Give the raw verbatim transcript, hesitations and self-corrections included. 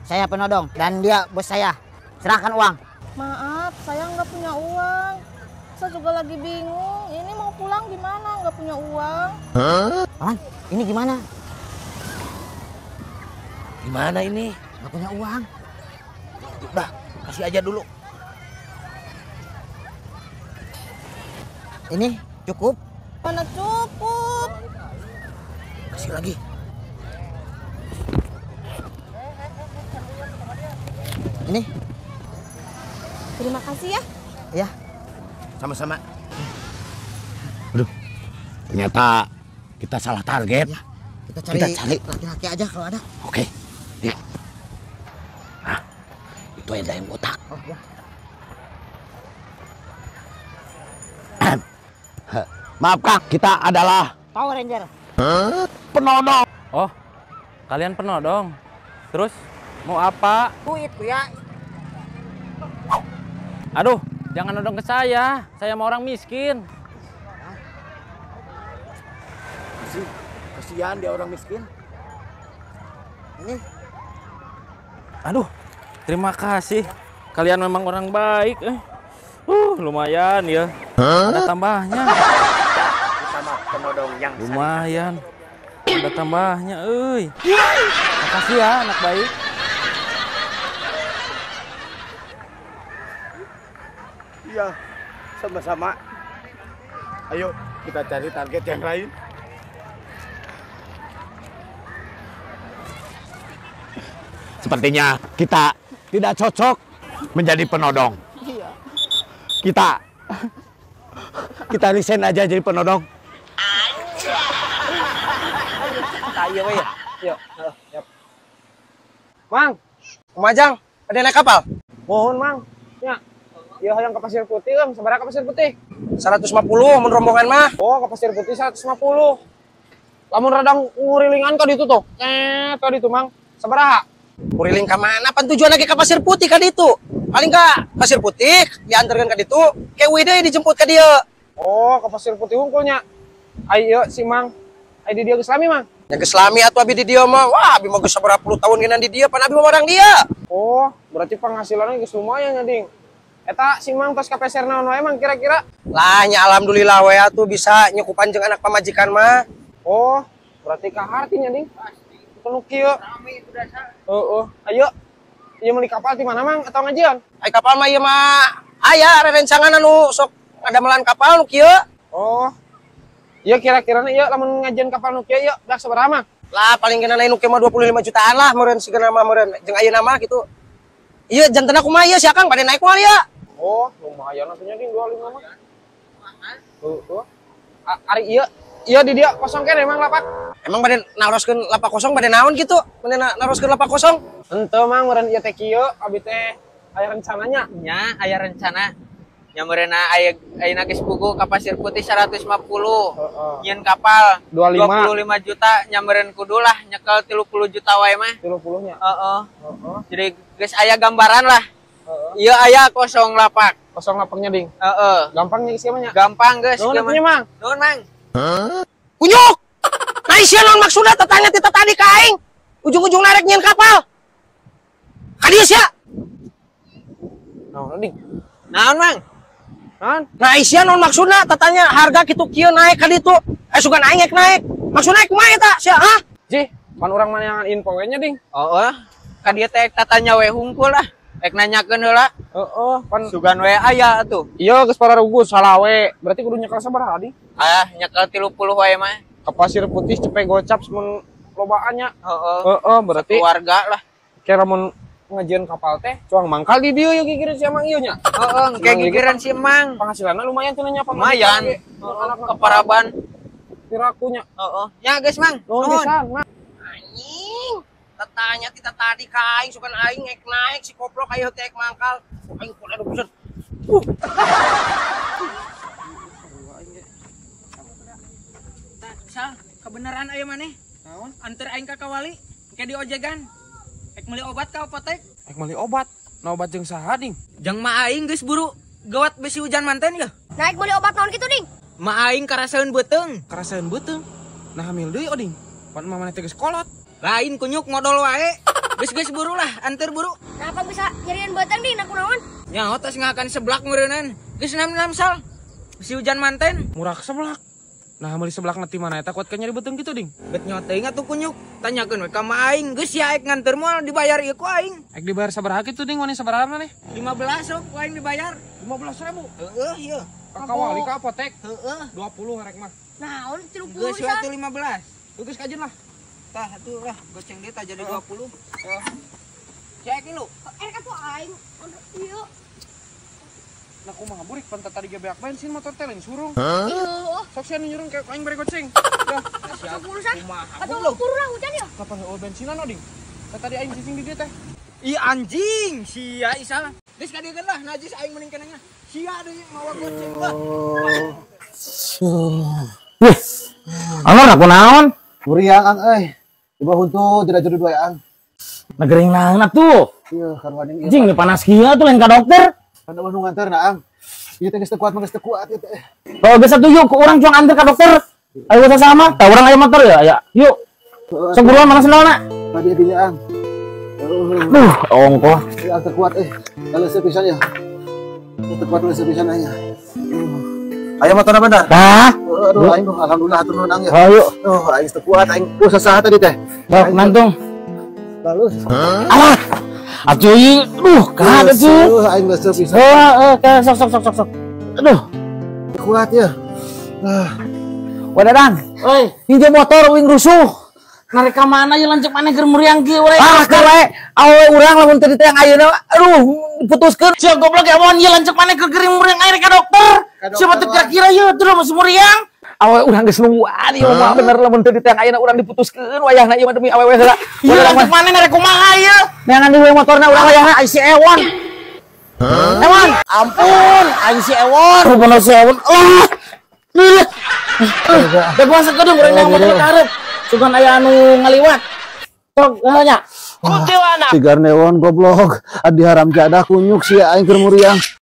Saya penodong dan dia bos saya. Serahkan uang. Maaf, saya nggak punya uang. Saya juga lagi bingung. Ini mau pulang gimana? Nggak punya uang. Hah? Paman, ini gimana? Gimana ini? Nggak punya uang. Udah, kasih aja dulu. Ini cukup? Mana cukup? Kasih lagi. Ini? Terima kasih ya. Ya. Sama-sama. Aduh, ternyata kita salah target. Ya. Kita cari, Kita cari. laki-laki aja kalau ada. Oke. Nih. Nah, itu ada yang botak. Oh ya. Maaf Kang, kita adalah Power Ranger. huh? penodong. Oh, kalian penodong. Terus mau apa? Duit ya. Aduh, jangan nodong ke saya. Saya mau orang miskin. Kasihan dia orang miskin. Ini. Aduh, terima kasih. Kalian memang orang baik. Eh. Uh, lumayan ya. Huh? Ada tambahnya. Kita mah penodong yang Lumayan. Ada tambahnya, euy. Makasih ya, anak baik. Iya, sama-sama. Ayo, kita cari target yang lain. Sepertinya kita tidak cocok menjadi penodong. Iya. Kita kita resign aja jadi penodong. Ayo, ya. Yuk, yuk. Mang, Kumajang, ada naik kapal? Mohon, Mang. Ya. Ya, yang ke Pasir Putih, Om. Sabaraha ke Pasir Putih? seratus lima puluh, mun rombongan mah. Oh, ke Pasir Putih seratus lima puluh. Lamun radang ngurilingan ka ditu tuh. Eh, ka ditu, Mang. Sabaraha? Nguriling ka mana? Pan tujuan lagi ke Pasir Putih ka ditu. Paling ka Pasir Putih, diantarkan ka ditu. Kewe deui dijemput ka dieu. Oh, ke Pasir Putih hungkulnya. Ayo si Mang. Ai di dieu geus lami, Mang. Ya geus lami atuh abi di dieu mah. Wah, abi mah geus sabaraha puluh tahun geuna di dieu, pan abi mah orang dia. Oh, berarti penghasilannya geus lumayan ya, Ding. Eta si Mang tos kapeser naon wae Mang kira-kira? Lah nya alhamdulillah we atuh bisa nyukupan jeung anak pamajikan mah. Oh, berarti kahartinya, Ding. Penuh kieu. Rame itu dasar. Heeh. Ayo. Ieu meuli kapal di mana, Mang? Atau ngajian? Ai kapal mah ieu mah aya rerencangan anu sok ngadamelan kapal nu kieu. Oh. Iya kira-kira ieu lamun ngajian kapal nu kieu ieu dak sabaraha, Mang? Lah paling kena nu kieu mah dua puluh lima jutaan lah meureun sigana mah meureun jeung ayeuna mah kitu. Ieu janten kumaha ieu si Akang bade naik moal ieu. Oh, lumayan atunya Ding dua puluh lima mah. Heeh. Ari ieu ieu di dia kosong kene emang lapak. Emang bade naroskeun lapak kosong bade naon gitu? Bade naroskeun lapak kosong? Henteu Mang meureun ieu teh kieu abi teh aya rencananya. Nya aya rencana. Nya meureunna aya ayeuna geus pugu ka Pasir Putih seratus lima puluh. Heeh. Nyieun kapal dua puluh lima. dua puluh lima juta nya meureun kudulah nyekel tilu puluh juta wae mah. tilu puluh nya. Heeh. Heeh. Jadi geus aya gambaran lah. Heeh. Ieu aya kosong lapak. Kosong lapaknya Ding. Heeh. Gampang nya isi mah nya. Gampang geus. Nuhun atunya, Mang. Nuhun, Mang. Kunyuk! Nah isi naon maksudna tetanya tita tadi ka aing. Ujung-ujung narek nyieun kapal. Ka dieu sia. Naon Ding? Naon, Mang? Naon? Nah isi naon maksudna tetanya harga kitu kieu naik ka ditu. Eh sugan aing naik naik. Maksudna kumaha eta sia? Hah? Ji, pan urang mah info we nya Ding. Heeh. Ka dieu teh tatanya we hungkul lah. Ek nanyakeun heula. Heeh, pan Sugan we aya atuh. iya geus pararugus salah we. Berarti kudu nyekel sabaraha Ding? Ah, nyekel tilu puluh wae mah. Ka Pasir Putih cepet gocap mun lobaannya. Heeh. Heeh, berarti Keluarga lah. kira mun ngajian kapal teh cuang mangkal di dieu yeuh gigireun sia Mang ieu nya. Heeh, kayak gigiran si Mang. Penghasilanna lumayan tuh nya Lumayan. Keparaban. Pirakunya. Heeh. Ya, guys, Mang. Nuhun Nuhun. pisan, Mang. Anjing. Tetanya tita tadi ka aing sugan aing naik naik si koplok aya teh mangkal. Aing kudu adu pisan. Uh. Sal, kebenaran aya maneh? Naon? Anter aing ka kawali, engke diojegan. Ek meuli obat ka apotek. Ek meuli obat. Na obat jeung saha, Ding? Jang ma aing geus buru gawat besi hujan manten ya. Naik beli obat naon gitu, Ding? Ma aing karaseun beuteung. Karaseun beuteung. Nah hamil deui, Oding. Pan mah maneh teh geus kolot. Lain kunyuk modal wae. Geus geus buru lah, anter buru. Kenapa bisa nyariin batang di nak kunaon? Nyaho tos ngakan seblak meureunnan. Geus enam sal. Si hujan manten. Murah seblak. Nah, meuli seblak nanti mana eta kuat ka nyari beuteung kitu, Ding? Bet nyoteng atuh kunyuk. Tanyakeun we ka ma aing, geus ya aing nganter moal dibayar ieu ku aing. Aik dibayar sabaraha kitu, Ding? Wani sabaraha maneh? lima belas sok ku aing dibayar. lima belas ribu. Heeh, ieu. Ka kawali ka apotek. Heeh. dua puluh rek mah. Naon tilu puluh Geus we bisa. atuh lima belas. Geus kajeun lah. Tah atuh lah goceng dia tah jadi dua puluh. Heeh. Cek lu. Eh kan tuh aing. Iya. Nah, kumaha burik pantat tadi gebeak bensin motor teh lain surung. Iya. Sok sia nu nyurung kayak aing bere goceng. Ya, sepuluh sah. Kumaha Atau goblok. turun lah hujan ya. kapan eueuh bensinan Ding? Ka tadi aing cicing di dieu teh. Ih anjing, sia isal. Geus kadieun lah najis aing mending kenanya. Sia deui mawa goceng lah. Wih, anggar aku naon? Muriang ang euy. Coba huntu tidak jadi dua ang. Negering naon atuh? Iya, karwan ini. Jing, panas kieu tuh lain ka dokter. Pada anu nganter na ang. Ieu teh geus teu kuat, geus teu kuat ieu teh. Kalau geus setuju, ku urang cuma antar ka dokter. Ayo kita sama, tah urang aya motor ya, ya. Yuk. Seburuan mana sendalna? Tadi dia ang. Duh, ongko. Ieu ang teu kuat eh. Kalau sepisan ya. Teu kuat kalau sepisan aya. Aya motorna bener. Dah. Aduh, aing alhamdulillah hatur nuhun ang ya. Ayo. Oh, aing teu kuat, aing usah saha tadi teh. Dok, nantung. Lalu Alah. Atuh ieu, duh, kada tuh. aing geus sepisan. Heeh, eh, sok sok sok sok sok. Aduh, Kuat ya. Ah. Wadadang. Oi, hiji motor wing rusuh. Narek ka mana ye lanceuk maneh keur muriang kieu we. Ah, keur we. Awe urang lamun teu diteh ayeuna aduh putuskeun. Sia goblok ya mon ye lanceuk maneh keur gering muriang air ka dokter. Siapa teu kira-kira ye terus masih muriang. Awe urang geus nungguan ieu mah bener lamun teu diteh ayeuna urang diputuskeun wayahna ieu mah demi awewe heula. Ye lanceuk maneh narek kumaha ye? Neangan di motorna urang wayahna ai si Ewon. Ewon, ampun, ai si Ewon. Bener si Ewon. Ah. Da gua sakedung urang nang motor karep. Sugan aya anu ngaliwat. Sok nya. Sigar newon goblok. Adi haram jadah kunyuk sia aing keur muriang.